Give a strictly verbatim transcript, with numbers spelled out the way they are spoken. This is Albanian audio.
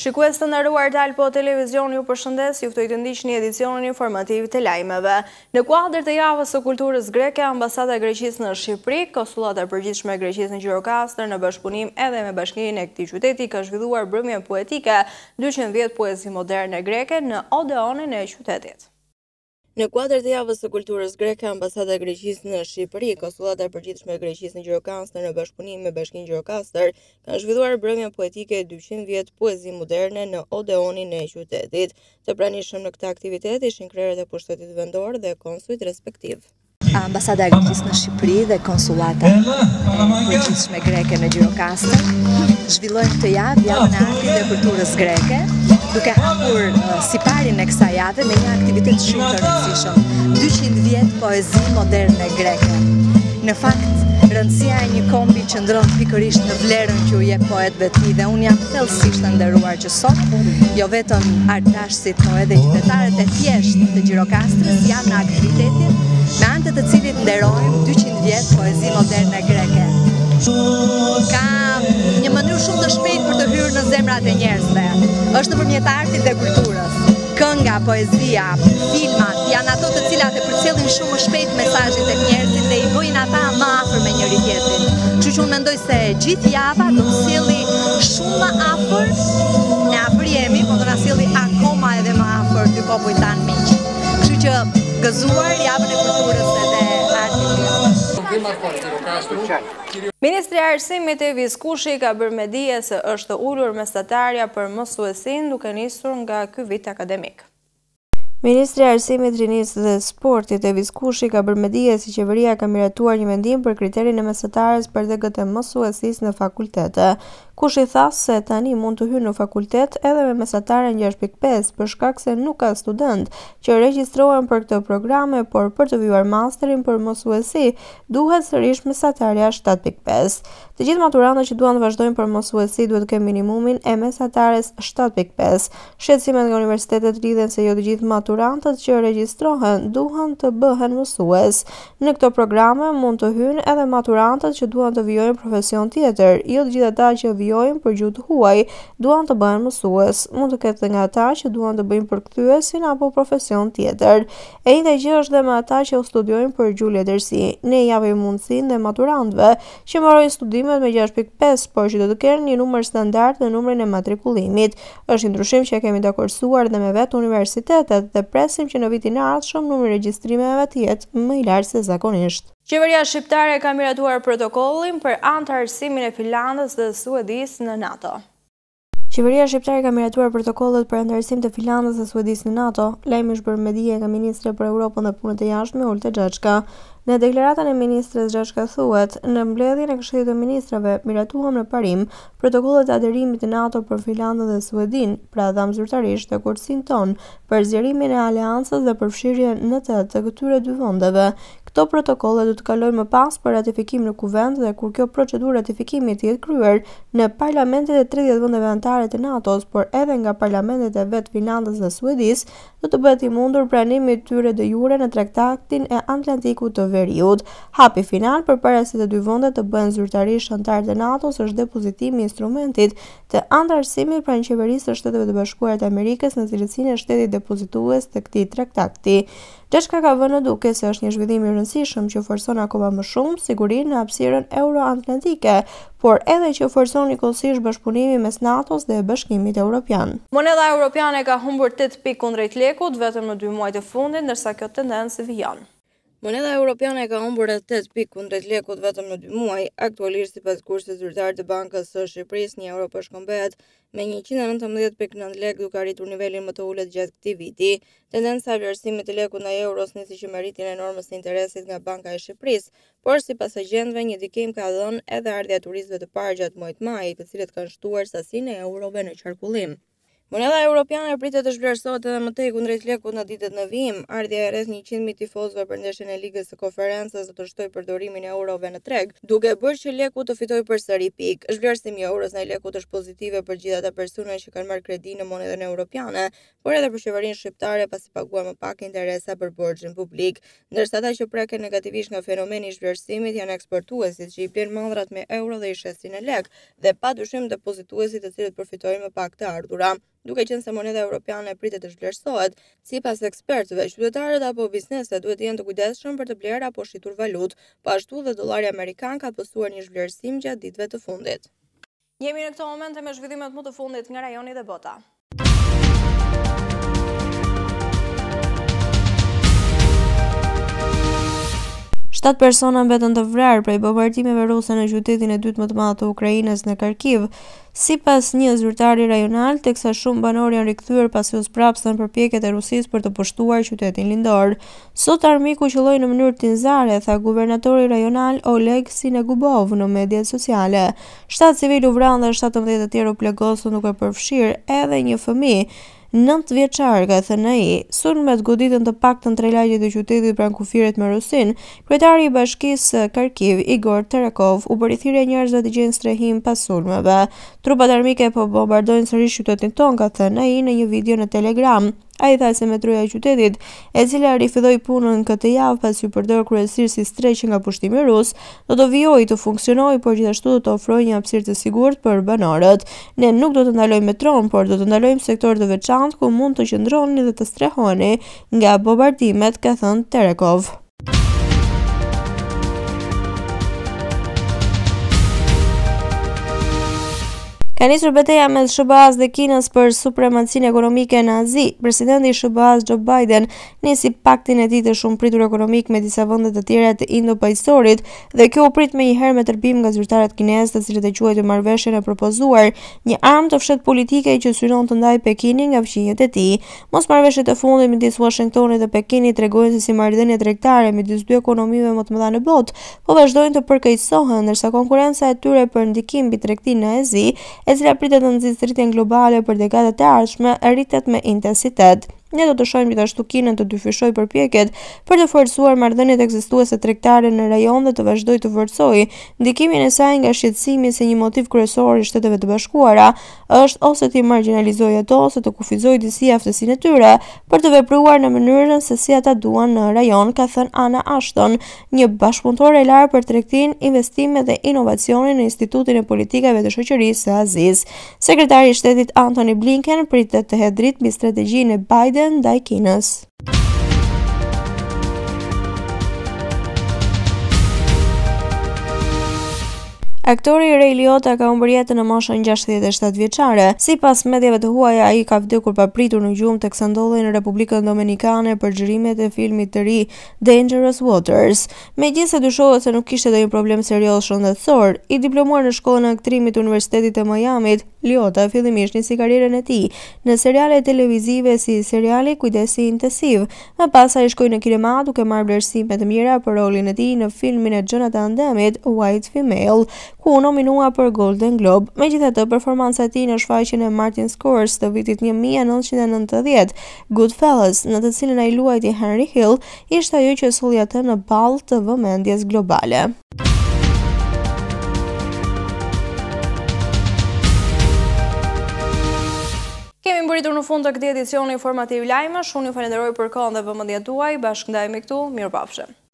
Shikues të nderuar të Alpo Televizion, ju përshëndes, ju ftoj të ndiqni edicionin informativ të lajmeve. Në kuadër të javës së kulturës greke, Ambasada e Greqisë në Shqipëri, Konsullata e Përgjithshme e Greqisë në Gjirokastër, në bashkëpunim edhe me Bashkinë e këtij qyteti, ka zhvilluar mbrëmjen poetike dyqin e dhjetë poezi moderne greke në Odeonin e qytetit. Në kuadër të javës së kulturës greke, Ambasada e Greqisë në Shqipëri, Konsullata e Përgjithshme e Greqisë në Gjirokastër, në bashkëpunim me Bashkinë Gjirokastër, kanë zhvilluar mbrëmjen poetike dyqin e dhjetë poezi moderne në Odeonin e qytetit. Të pranishëm në këtë aktivitet ishin krerët e pushtetit vendor dhe konsulit respektiv. Ambasada e Greqisë në Shqipëri dhe Konsullata e Përgjithshme greke në Gjirokastër zhvillojnë këtë javë javën e artit dhe kulturës greke, duke hapur uh, siparin e kësaj jave me një aktivitet shumë të rëndësishëm, dyqin e dhjetë poezi moderne greke. Në fakt, rëndësia e një kombi qëndron pikërisht në vlerën që u jep poetëve të tij dhe unë jam thellësisht e nderuar që sot, jo vetëm artdashësit, por edhe qytetarët e thjeshtë të Gjirokastrës janë në aktivitetin me anë të cilit nderojmë dyqin e dhjetë poezi moderne greke. Ka një mënyrë shumë të shpejtë për të hyrë në zemrat e njerëzve. Është nëpërmjet artit dhe kulturës. Kënga, poezia, filmat janë ato të cilat e përcjellin shumë më shpejt mesazhin tek njerëzit dhe i bëjnë ata më afër me njëri tjetrin. Kështu që unë mendoj se gjithë java do të sjelli shumë më afër, ne afër jemi, por do na sjelli akoma edhe më afër dy popujt tanë miq. Kështu që gëzuar javën e kulturës edhe artit. Ministri i Arsimit Evis Kushi ka bërë me dije se është ulur mesatarja për mësuesin duke nisur nga ky vit akademik. Ministri i Arsimit, Rinisë dhe Sportit Evis Kushi ka bërë me dije se qeveria ka miratuar një mendim për kriterin e mesatares për D G T mësuesis në fakultete. Kushi tha se tani mund të hyjë në fakultet edhe me mesataren gjashtë pikë pesë për shkak se nuk ka student që regjistrohen për këtë programe, por për të vjuar masterin për mësuesi duhet sërish mesatarja shtatë pikë pesë. Të gjithë maturantët që duan të vazhdojnë për mësuesi duhet të kenë minimumin e mesatares shtatë pikë pesë. Shqetësimet nga universitetet lidhen se jo të gjithë maturantët që regjistrohen duhen të bëhen mësues. Në këto programe mund të hyjnë edhe maturantët që duan të vijojnë profesion tjetër, jo të gjithë ata që vijojnë për gjuhë të huaj duan të bëhen mësues. Mund të ketë nga ata që duan të bëjnë përkthyesin apo profesion tjetër. E njëjta gjë është dhe me ata që u studiojnë për gjuhë letërsi. Ne japim mundësinë dhe maturantëve që mbarojnë studimet me gjashtë pikë pesë, por që do të kenë një numër standard dhe numrin e matrikullimit. Është një ndryshim që kemi dakordsuar dhe me vetë universitetet dhe presim që në vitin e ardhshëm numri i regjistrimeve të jetë më i lartë se zakonisht. Qeveria shqiptare ka miratuar protokollin për anëtarësimin e Finlandës dhe Suedisë në NATO. Qeveria shqiptare ka miratuar protokollet për anëtarësim të Finlandës dhe Suedisë në NATO. Lajmi është bërë me dije nga ministre për Europën dhe punët e jashtme Olta Xhaçka. Në deklaratën e ministres Xhaçka thuhet, në mbledhjen e Këshillit të Ministrave miratuam në parim protokollet e aderimit të NATO për Finlandën dhe Suedinë, pra dham zyrtarisht të kursin ton për zgjerimin e aleancës dhe përfshirjen në të të këtyre dy vendeve. Këto protokolle do të kalojnë më pas për ratifikim në kuvend dhe kur kjo procedurë ratifikimi të jetë kryer në parlamentet e tridhjetë vendeve anëtare të NATO-s, por edhe nga parlamentet e vet Finlandës dhe Suedisë, do të bëhet i mundur pranimi i tyre de jure në Traktatin e Atlantikut të Veriut. Hapi final përpara se të dy vendet të bëhen zyrtarisht anëtar të NATO-s është depozitimi i instrumentit të anëtarësimit pranë qeverisë së Shteteve të Bashkuara të Amerikës në cilësinë e shtetit depozitues të këtij traktati. Xhaçka ka vënë duke se është një zhvillim i rëndësishëm që forcon akoma më shumë sigurinë në hapësirën euro-atlantike, por edhe që forcon njëkohësisht bashkëpunimin mes NATO-s dhe Bashkimit Evropian. Moneda europiane ka humbur tetë pikë kundrejt lekut vetëm në dy muajt e fundit, ndërsa kjo tendencë vijon. Moneda europiane ka humbur rreth tetë pikë kundrejt lekut vetëm në dy muaj. Aktualisht sipas kursit zyrtar të Bankës së Shqipërisë, një euro përshkëmbehet me njëqind e nëntëmbëdhjetë pikë nëntë lekë duke arritur nivelin më të ulët gjatë këtij viti. Tendenca e vlerësimit të lekut ndaj euros nisi që me rritjen e normës së interesit nga Banka e Shqipërisë, por sipas agjentëve një ndikim ka dhënë edhe ardhja e turistëve të parë gjatë muajit maj, të cilët kanë shtuar sasinë e eurove në qarkullim. Moneda europiane pritet të zhvlerësohet edhe më tej kundrejt lekut në ditët në vijim. Ardhja e rreth njëqind mijë tifozëve për ndeshjen e ligës së konferencës do të shtoj përdorimin e eurove në treg, duke bërë që leku të fitojë përsëri pikë. Zhvlerësimi i euros ndaj lekut është pozitive për gjithë ata personat që kanë marrë kredi në monedën europiane, por edhe për qeverinë shqiptare pasi paguar më pak interesa për borxhin publik, ndërsa ata që preken negativisht nga fenomeni i zhvlerësimit janë eksportuesit që i blen mallrat me euro dhe i shesin në lek, dhe padyshim depozituesit të cilët përfitojnë më pak të ardhura. Duke qenë se moneda europiane pritet të zhvlerësohet, sipas ekspertëve, qytetarët apo bizneset duhet të jenë të kujdesshëm për të blerë apo shitur valutë, po ashtu dhe dollari amerikan ka pësuar një zhvlerësim gjatë ditëve të fundit. Jemi në këto momente me zhvillimet më të fundit nga rajoni dhe bota. Shtatë persona mbetën të vrarë prej bombardimeve ruse në qytetin e dytë më të madh të Ukrainës në Kharkiv, sipas një zyrtari rajonal, teksa shumë banor janë rikthyer pasi u sprapsën përpjekjet e Rusisë për të pushtuar qytetin lindor. Sot armiku qelloi në mënyrë tinzare, tha guvernatori rajonal Oleg Sinegubov në mediat sociale. Shtatë civil u vranë dhe shtatëmbëdhjetë të tjerë u plagosën, duke përfshirë edhe një fëmijë nëntë vjeçar, ka thënë ai. Sulmet goditën të paktën tre lagjet e qytetit pranë kufirit me Rusin. Kryetari i bashkisë Kharkiv, Igor Terekov, u bëri thirrje njerëzve të gjejnë strehim pas sulmeve. Trupat armike po bombardojnë sërish qytetin ton, ka thënë ai në një video në Telegram. Ai tha se metroja e qytetit, e cila rifilloi punën këtë javë pasi u përdor kryesisht si streqe nga pushtimi rus, do të vijojë të funksionojë, por gjithashtu do të ofrojë një hapësirë të sigurt për banorët. Ne nuk do të ndalojmë metron, por do të ndalojmë sektorë të veçantë ku mund të qëndroni dhe të strehoni nga bombardimet, ka thënë Terekov. Ka nisur betejë mes S B A-s dhe Kinës për supremacinë ekonomike në Azi. Presidenti i S B A-s Joe Biden nisi paktin e tij të shumë pritur ekonomik me disa vende të tjera të Indo-Paqësorit, dhe kjo u prit me një herë me tërpim nga zyrtarët kinesë, të cilët e quajtën marrëveshjen e propozuar një armë të fshehtë politike që synon të ndajë Pekinin nga fqinjet e tij. Mosmarrëveshjet e fundit midis Washingtonit dhe Pekinit tregojnë se si marrëdhënie tregtare midis dy ekonomive më të mëdha në botë po vazhdojnë të përkeqësohen, ndërsa konkurenca e tyre për ndikim mbi tregtinë në Azi, e cila pritet të nxjisë rritjen globale për dekadat e ardhshme, rritet me intensitet. Ne do të shohim gjithashtu Kinën të dyfishojë përpjekjet për të forcuar marrëdhëniet ekzistuese tregtare në rajon dhe të vazhdojë të forcojë ndikimin e saj nga shqetësimi se një motiv kryesor i Shteteve të Bashkuara është ose të marginalizojë ato ose të kufizojë disi aftësinë e tyre për të vepruar në mënyrën se si ata duan në rajon, ka thënë Anna Ashton, një bashkëpunëtore e larë për tregtinë, investimet dhe inovacionin në Institutin e Politikave të Shoqërisë së Azisë. Sekretari i Shtetit Antony Blinken pritet të hedhë dritë mbi strategjinë e Biden ndaj Kinës. Aktori Ray Liotta ka humbur jetën në moshën gjashtëdhjetë e shtatë vjeçare. Sipas mediave të huaja, ai ka vdekur pa pritur në gjumë teksa ndodhej në Republikën Dominikane për xhirimet e filmit të ri Dangerous Waters. Megjithëse dyshohet se nuk kishte ndonjë problem serioz shëndetësor, i diplomuar në shkollën e aktrimit të Universitetit të Miamit, Liotta fillimisht nisi karrierën e tij në seriale televizive si seriali Kujdesi Intensiv. Më pas ai shkoi në kinema duke marrë vlerësime të mira për rolin e tij në filmin e Jonathan Demmit, White Female, ku u nominua për Golden Globe. Megjithatë, performanca e tij në shfaqjen e Martin Scorsese të vitit një mijë e nëntëqind e nëntëdhjetë, Goodfellas, në të cilën ai luajti Henry Hill, ishte ajo që solli atë në ball të vëmendjes globale. Kemi mbërritur në fund të këtij edicioni informativ lajmesh. Unë ju falenderoj për kohën dhe vëmendjen tuaj. Bashkë ndajemi këtu. Mirupafshim.